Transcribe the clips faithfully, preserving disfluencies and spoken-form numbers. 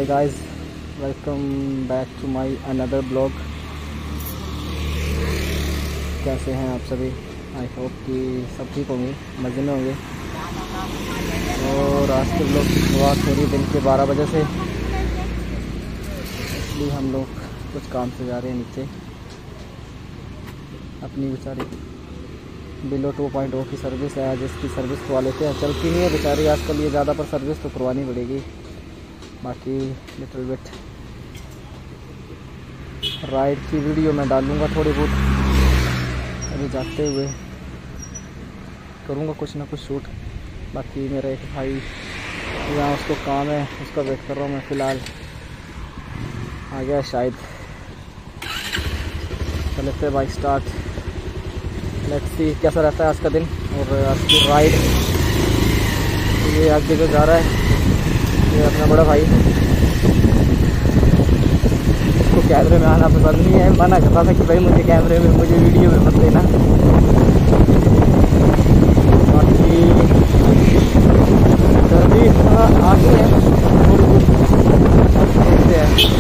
Guys, welcome back to my another blog. कैसे हैं आप सभी? आई होप कि सब ठीक होंगे, मज़े में होंगे। और आज के ब्लॉग की शुरुआत हो रही दिन के बारह बजे से, इसलिए हम लोग कुछ काम से जा रहे हैं नीचे। अपनी बेचारी बिलो टू पॉइंट ओ की सर्विस है, आज इसकी सर्विस करवा लेते हैं। चलती नहीं है बेचारी आजकल, ये ज़्यादा पर सर्विस तो करवानी पड़ेगी। बाकी लिटिल बिट राइड की वीडियो मैं डालूँगा थोड़ी बहुत, अभी जाते हुए करूँगा कुछ ना कुछ शूट। बाकी मेरा एक भाई यहाँ उसको काम है, उसका वेट कर रहा हूँ मैं। फ़िलहाल आ गया शायद, चलते बाइक स्टार्ट। लेट्स सी कैसा रहता है आज का दिन और आज की राइड। ये आगे जो जा रहा है ये अपना बड़ा भाई, इसको कैमरे में आना पसंद नहीं है। मना करता था कि भाई मुझे कैमरे में, मुझे वीडियो में मत लेना। बाकी सर्दी आगे है, थोड़ी बहुत देखते हैं।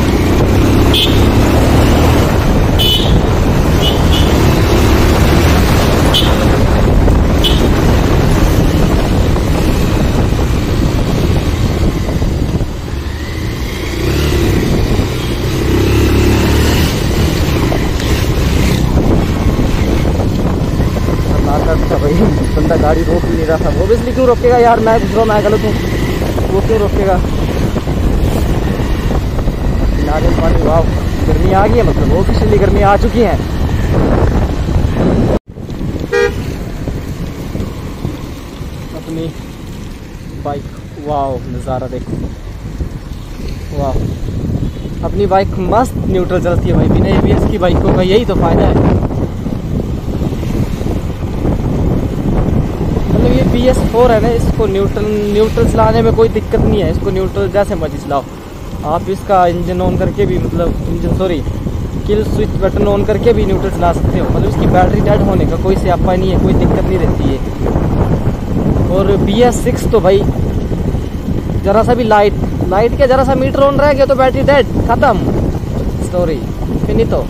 भाई बंदा गाड़ी रोक ही नहीं रहा था। वो इसलिए क्यों रोकेगा यार, मैं गुजरा, मैं गलत हूँ, वो क्यों रोकेगा? नारियल पानी, वाह गर्मी आ गई है, मतलब ऑफिशियली गर्मी आ चुकी है। अपनी बाइक, वाह नज़ारा देखो, वाह अपनी बाइक मस्त न्यूट्रल चलती है भाई, बिना एबीएस की बाइकों का यही तो फ़ायदा है। ये बी एस फोर है ना, इसको न्यूट्रल न्यूट्रल चलाने में कोई दिक्कत नहीं है। इसको न्यूट्रल जैसे मर्जी चलाओ आप, इसका इंजन ऑन करके भी, मतलब engine sorry kill switch button on करके भी न्यूट्रल चला सकते हो। मतलब इसकी बैटरी डेड होने का कोई स्यापा नहीं है, कोई दिक्कत नहीं रहती है। और बी एस सिक्स तो भाई ज़रा सा भी लाइट लाइट के ज़रा सा मीटर ऑन रह गया तो बैटरी डेड, ख़त्म स्टोरी, फिनितो।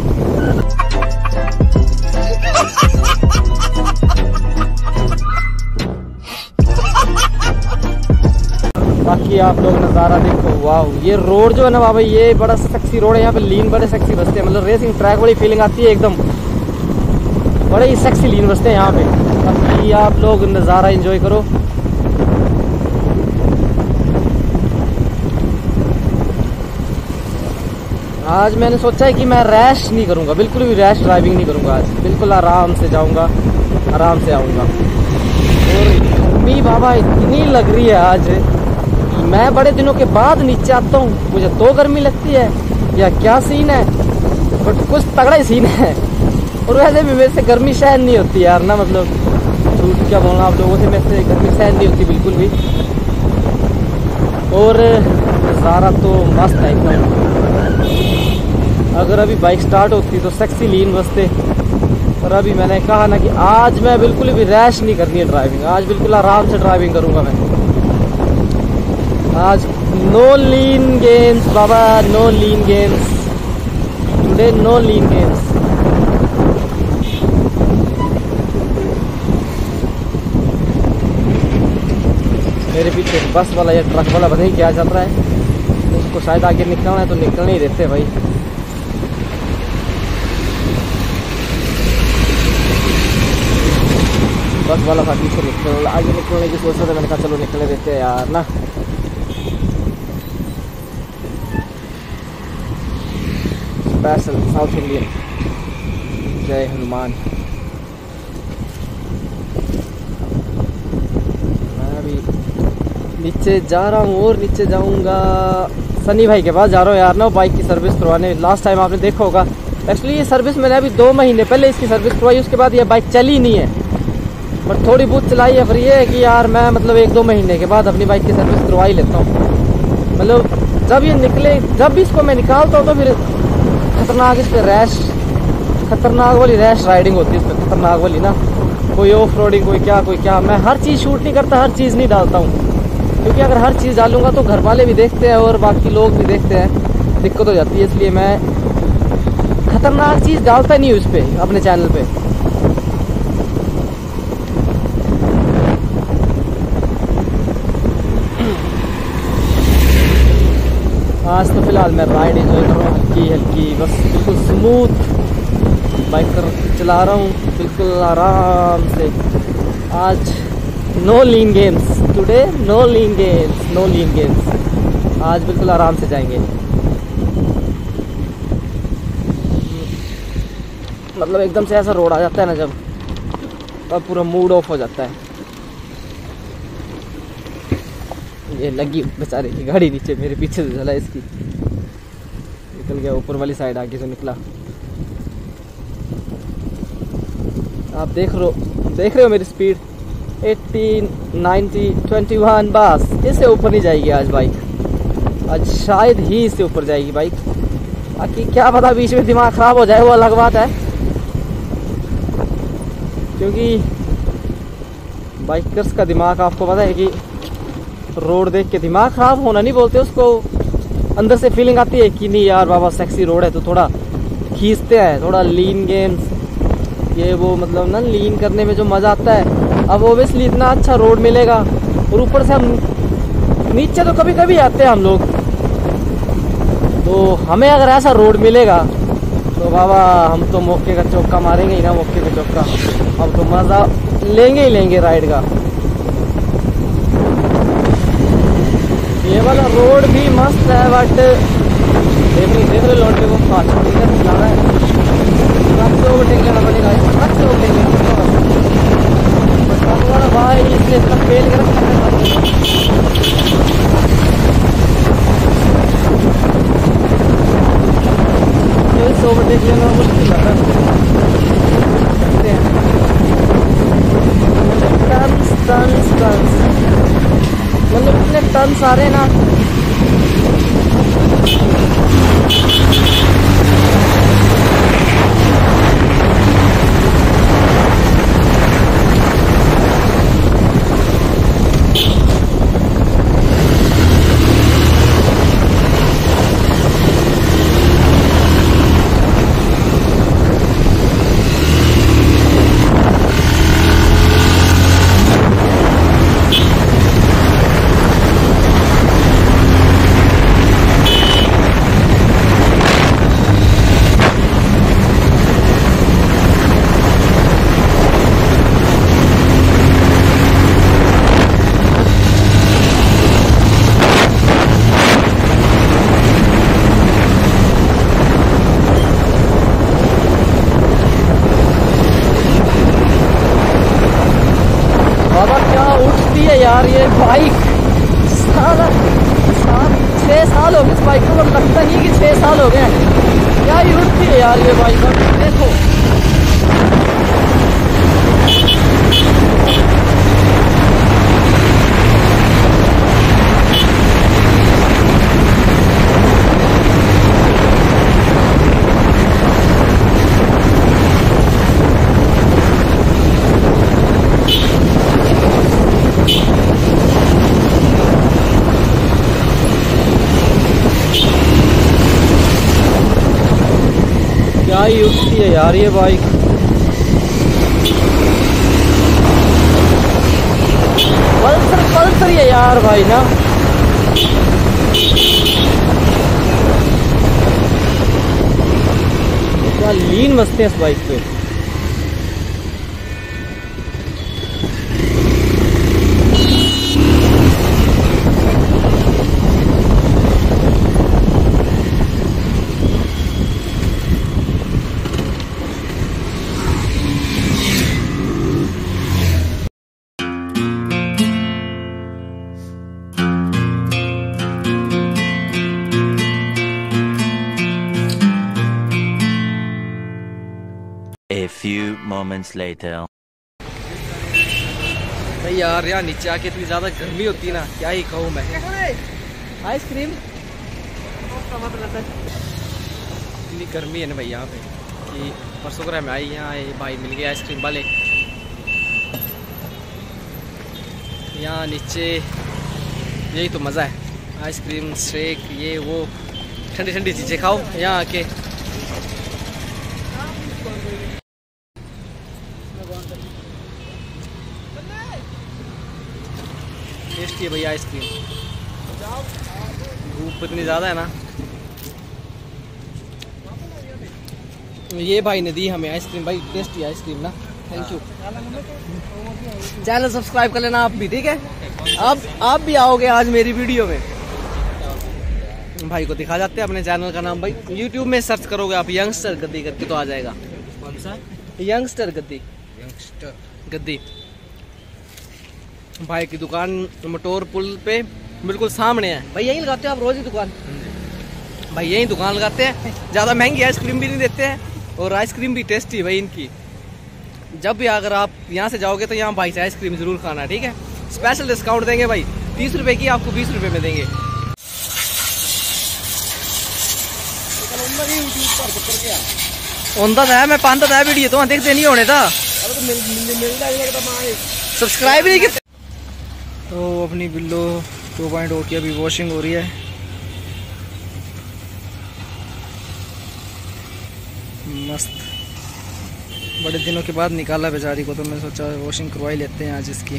बाकी आप लोग नज़ारा देखो, वाह ये रोड जो है ना बाबा, ये बड़ा सेक्सी रोड है। यहाँ पे लीन बड़े सेक्सी बसते हैं, मतलब रेसिंग ट्रैक वाली फीलिंग आती है एकदम। बड़े ही सेक्सी लीन बसते हैं यहाँ पे। बाकी आप लोग नज़ारा एंजॉय करो। आज मैंने सोचा है कि मैं रैश नहीं करूँगा, बिल्कुल भी रैश ड्राइविंग नहीं करूँगा। आज बिल्कुल आराम से जाऊँगा, आराम से आऊँगा। और गर्मी बाबा इतनी लग रही है आज, मैं बड़े दिनों के बाद नीचे आता हूँ, मुझे तो गर्मी लगती है या क्या सीन है, बट कुछ तगड़ा ही सीन है। और वैसे भी मेरे से गर्मी सहन नहीं होती यार ना, मतलब झूठ क्या बोलना आप लोगों से, मेरे से गर्मी सहन नहीं होती बिल्कुल भी। और नज़ारा तो मस्त है एकदम। अगर अभी बाइक स्टार्ट होती तो सेक्सी लीन बसते, और अभी मैंने कहा ना कि आज मैं बिल्कुल भी रैश नहीं करनी है ड्राइविंग। आज बिल्कुल आराम से ड्राइविंग करूँगा मैं आज। नो लीन गेम्स बाबा, no lean games today, no lean games. मेरे पीछे बस वाला या ट्रक वाला पता नहीं क्या चल रहा है, उसको शायद आगे निकलना है तो निकल नहीं देते भाई। बस वाला था पीछे निकल, आगे निकलने की सोच रहा था, मैंने कहा चलो निकलने देते हैं यार ना। स्पेशल साउथ इंडियन, जय हनुमान। मैं अभी नीचे जा रहा हूँ और नीचे जाऊँगा सनी भाई के पास जा रहा हूँ यार ना, बाइक की सर्विस करवाने। लास्ट टाइम आपने देखा होगा, एक्चुअली ये सर्विस मैंने अभी दो महीने पहले इसकी सर्विस करवाई, उसके बाद ये बाइक चली नहीं है, बट थोड़ी बहुत चलाई है। फिर ये है कि यार मैं मतलब एक दो महीने के बाद अपनी बाइक की सर्विस करवा ही लेता हूँ। मतलब जब ये निकले, जब भी इसको मैं निकालता हूँ तो फिर खतरनाक इस पर रैश, खतरनाक वाली रैश राइडिंग होती है इस पर, खतरनाक वाली ना। कोई ऑफ रोडिंग, कोई क्या कोई क्या। मैं हर चीज़ शूट नहीं करता, हर चीज़ नहीं डालता हूँ। क्योंकि अगर हर चीज़ डालूंगा तो घर वाले भी देखते हैं और बाकी लोग भी देखते हैं, दिक्कत हो जाती है। इसलिए मैं खतरनाक चीज़ डालता नहीं हूँ इस पर, अपने चैनल पे। आज तो फिलहाल मैं राइड एंजॉय कर रहा हूँ, हल्की हल्की, बस बिल्कुल स्मूथ बाइक कर चला रहा हूँ, बिल्कुल आराम से। आज no lean games today, no lean games, no lean games. आज बिल्कुल आराम से जाएंगे, मतलब एकदम से ऐसा रोड आ जाता है ना जब, तब पूरा मूड ऑफ हो जाता है। ये लगी बेचारे की गाड़ी नीचे, मेरे पीछे से चला, इसकी निकल गया ऊपर वाली साइड, आगे से निकला। आप देख रहे हो देख रहे हो मेरी speed eighteen, ninety, twenty one, बस इससे ऊपर नहीं जाएगी आज बाइक। आज शायद ही इससे ऊपर जाएगी बाइक, बाकी क्या पता बीच में दिमाग खराब हो जाए, वो अलग बात है। क्योंकि बाइकर्स का दिमाग आपको पता है कि रोड देख के दिमाग खराब होना नहीं बोलते उसको, अंदर से फीलिंग आती है कि नहीं यार बाबा सेक्सी रोड है तो थोड़ा खींचते हैं, थोड़ा लीन गेम्स ये वो, मतलब ना लीन करने में जो मज़ा आता है। अब ओबियसली इतना अच्छा रोड मिलेगा और ऊपर से हम नीचे तो कभी कभी आते हैं हम लोग, तो हमें अगर ऐसा रोड मिलेगा तो बाबा हम तो मौके का चौका मारेंगे ही ना, मौके का चौका। हम तो मज़ा लेंगे ही लेंगे राइड का। ये वाला रोड भी मस्त है, बट देख रहे देख रहे लौटने को फास्ट चलाना है, ट्रक से ओवरटेक लेना पड़ेगा, ट्रक से ओवरटेक लेना पड़ेगा भाई, इसलिए इतना फेल कर ओवरटेक लेना मुश्किल है। देखते हैं टर्न्स टर्न्स टर्न्स, मतलब इतने टर्न्स आ रहे हैं ना, यार ये बाइक साला सात छः साल हो गए इस बाइक को, लगता नहीं कि छः साल हो गए। क्या ही उठती है यार ये बाइक, देखो क्या ही उठती है यार ये बाइक। पल्सर पल्सर है यार भाई ना, क्या लीन मस्ते हैं इस बाइक पे। A few moments later. भाई यार यहाँ नीचे आके इतनी ज़्यादा गर्मी होती है ना, क्या ही कहूँ मैं। आइसक्रीम इतनी गर्मी है ना भाई यहाँ पे कि परसों को मैं आई यहाँ, ये भाई मिल गए आइसक्रीम वाले। यहाँ नीचे यही तो मज़ा है, आइसक्रीम, शेक, ये वो ठंडी ठंडी चीज़ें खाओ यहाँ आके। टेस्टी है भैया आइसक्रीम, धूप इतनी ज़्यादा है ना। ये भाई ने दी हमें आइसक्रीम, भाई टेस्टी आइसक्रीम ना, थैंक यू। चैनल सब्सक्राइब कर लेना आप भी, ठीक है। आप आप भी आओगे आज मेरी वीडियो में। भाई को दिखा जाते हैं अपने चैनल का नाम, भाई यूट्यूब में सर्च करोगे आप यंगस्टर गद्दी करके तो आ जाएगा। कौन सा? यंगस्टर गद्दी। यंगस्टर गद्दी। भाई की दुकान मटोर पुल पे बिल्कुल सामने है। भाई यहीं लगाते हो आप रोज ही दुकान? भाई यहीं दुकान लगाते हैं, ज़्यादा महंगी आइसक्रीम भी नहीं देते हैं और आइसक्रीम भी टेस्टी है भाई इनकी। जब भी अगर आप यहाँ से जाओगे तो यहाँ भाई से आइसक्रीम जरूर खाना, ठीक है। स्पेशल डिस्काउंट देंगे भाई, तीस रुपए की आपको बीस रुपए में देंगे। होता था मैं पांदा था वीडियो तो देखते नहीं होने था, सब्सक्राइब नहीं किया। तो अपनी बिल्लो टू पॉइंट ओ की अभी वॉशिंग हो रही है। मस्त, बड़े दिनों के बाद निकाला बेचारी को, तो मैं सोचा वॉशिंग करवाई लेते हैं आज इसकी।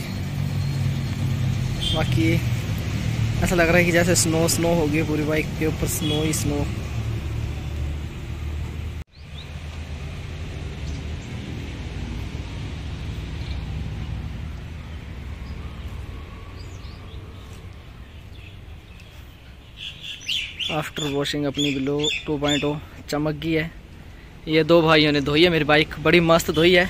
बाकी ऐसा लग रहा है कि जैसे स्नो स्नो हो गई पूरी बाइक के ऊपर, स्नो ही स्नो। आफ्टर वॉशिंग अपनी बिलो टू पॉइंट ओ चमक गई है। ये दो भाइयों ने धोई है मेरी बाइक, बड़ी मस्त धोई है।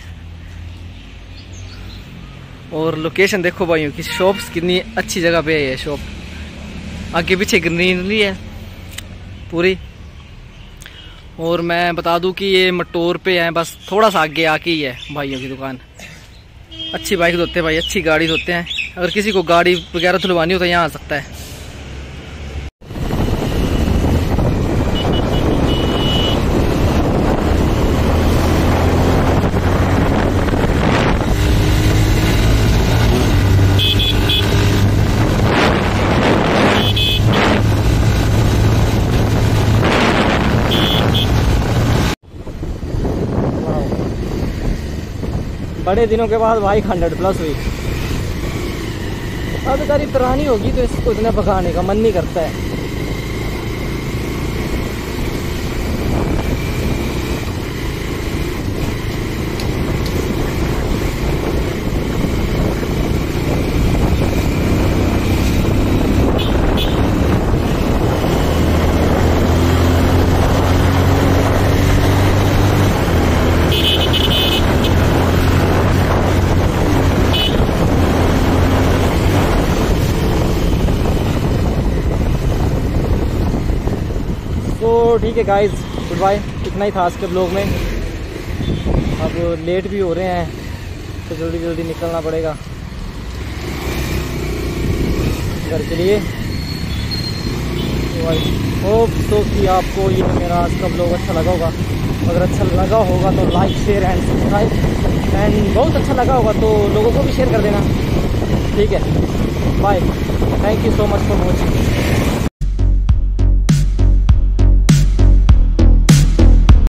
और लोकेशन देखो भाइयों की, शॉप्स कितनी अच्छी जगह पे है ये शॉप, आगे पीछे ग्रीनरी है पूरी। और मैं बता दूं कि ये मटोर पे है, बस थोड़ा सा आगे आके ही है भाइयों की दुकान। अच्छी बाइक धोते हैं भाई, अच्छी गाड़ी धोते हैं। अगर किसी को गाड़ी वगैरह धुलवानी हो तो यहाँ आ सकता है। बड़े दिनों के बाद बाइक हंड्रेड प्लस हुई। अब बेचारी पुरानी होगी तो इसको इतना भगाने का मन नहीं करता है। तो ठीक है गाइस, गुड बाय, इतना ही था आज के ब्लॉग में। अब लेट भी हो रहे हैं तो जल्दी जल्दी निकलना पड़ेगा घर के लिए। तो आई होप तो कि आपको ये मेरा आज का ब्लॉग अच्छा लगा होगा। अगर अच्छा लगा होगा तो like share and subscribe, and बहुत अच्छा लगा होगा तो लोगों को भी शेयर कर देना, ठीक है। Bye, thank you so much for watching.